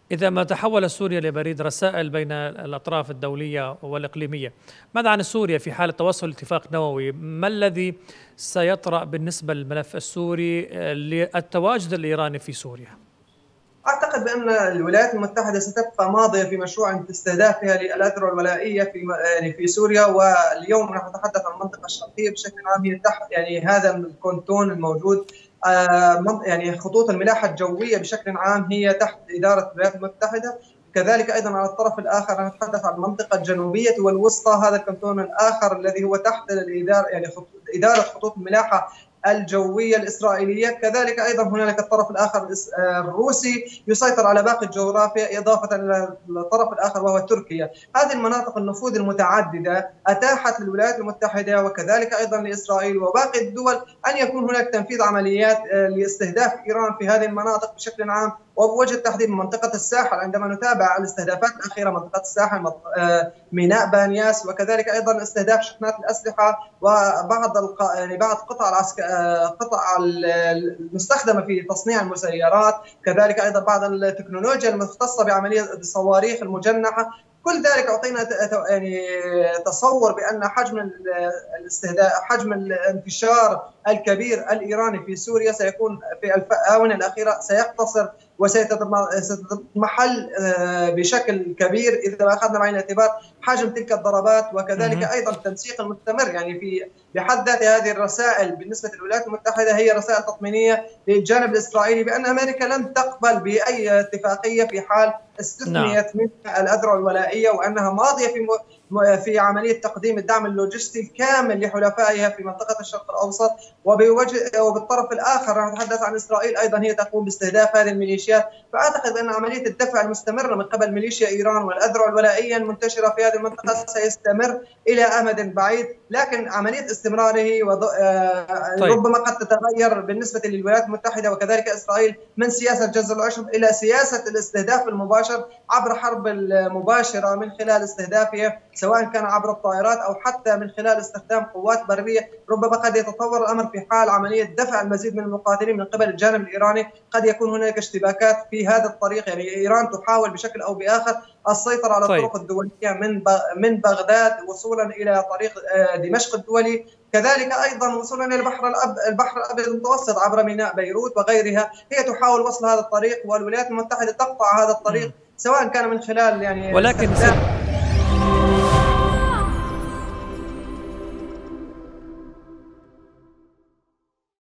إذا ما تحول سوريا لبريد رسائل بين الأطراف الدولية والإقليمية، ماذا عن سوريا في حال توصل لاتفاق نووي؟ ما الذي سيطرأ بالنسبة للملف السوري للتواجد الإيراني في سوريا؟ أعتقد بأن الولايات المتحدة ستبقى ماضية في مشروع استهدافها للأذرع الولائية في سوريا. واليوم نحن نتحدث عن المنطقة الشرقية بشكل عام، هي تحت هذا الكونتون الموجود. خطوط الملاحة الجوية بشكل عام هي تحت إدارة الولايات المتحدة. كذلك أيضا على الطرف الآخر نتحدث عن المنطقة الجنوبية والوسطى، هذا الكنتون الآخر الذي هو تحت الإدارة، إدارة خطوط الملاحة الجوية الإسرائيلية. كذلك أيضا هنالك الطرف الآخر الروسي يسيطر على باقي الجغرافيا، إضافة إلى الطرف الآخر وهو تركيا. هذه المناطق النفوذ المتعددة أتاحت للولايات المتحدة وكذلك أيضا لإسرائيل وباقي الدول أن يكون هناك تنفيذ عمليات لاستهداف إيران في هذه المناطق بشكل عام، وبوجه التحديد منطقة الساحل. عندما نتابع الاستهدافات الأخيرة منطقة الساحل، ميناء بانياس، وكذلك أيضا استهداف شحنات الأسلحة وبعض بعض قطع المستخدمة في تصنيع المسيرات، كذلك أيضا بعض التكنولوجيا المختصة بعملية الصواريخ المجنحة. كل ذلك أعطينا تصور بأن حجم الانتشار الكبير الإيراني في سوريا سيكون في الآونة الأخيرة سيقتصر وسيتمحل بشكل كبير إذا أخذنا بعين الاعتبار حجم تلك الضربات، وكذلك أيضا التنسيق المستمر. في بحد ذات هذه الرسائل بالنسبة للولايات المتحدة هي رسائل تطمينية للجانب الإسرائيلي بأن أمريكا لن تقبل بأي اتفاقية في حال استثنيت من الأذرع الولائية، وأنها ماضية في عملية تقديم الدعم اللوجستي الكامل لحلفائها في منطقة الشرق الأوسط. وبالطرف الآخر نتحدث عن إسرائيل أيضا هي تقوم باستهداف هذه الميليشيات. فأعتقد أن عملية الدفع المستمرة من قبل ميليشيا إيران والأذرع الولائية المنتشرة في هذه المنطقة سيستمر إلى أمد بعيد، لكن عملية استمراره ربما قد تتغير بالنسبة للولايات المتحدة وكذلك إسرائيل من سياسة جزر العشب إلى سياسة الاستهداف المباشر عبر حرب المباشرة من خلال استهدافها، سواء كان عبر الطائرات أو حتى من خلال استخدام قوات برية. ربما قد يتطور الأمر في حال عملية دفع المزيد من المقاتلين من قبل الجانب الإيراني، قد يكون هناك اشتباكات في هذا الطريق. إيران تحاول بشكل أو بآخر السيطرة على الطرق الدولية من بغداد وصولا إلى طريق دمشق الدولي، كذلك أيضا وصولا إلى البحر الأبيض المتوسط عبر ميناء بيروت وغيرها. هي تحاول وصل هذا الطريق، والولايات المتحدة تقطع هذا الطريق سواء كان من خلال ولكن